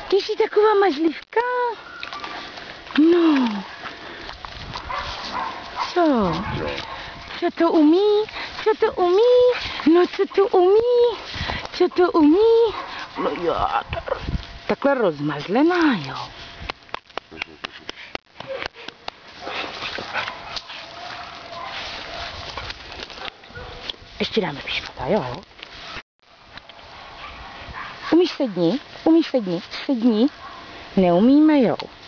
Ty jsi taková mazlivka? No. Co? Co to umí? Co to umí? No co to umí? Co to umí? No já, takhle rozmazlená, jo. Ještě dáme piškota, jo? Umíš sedni? Umíš sedni? Sedni? Neumíme, jo.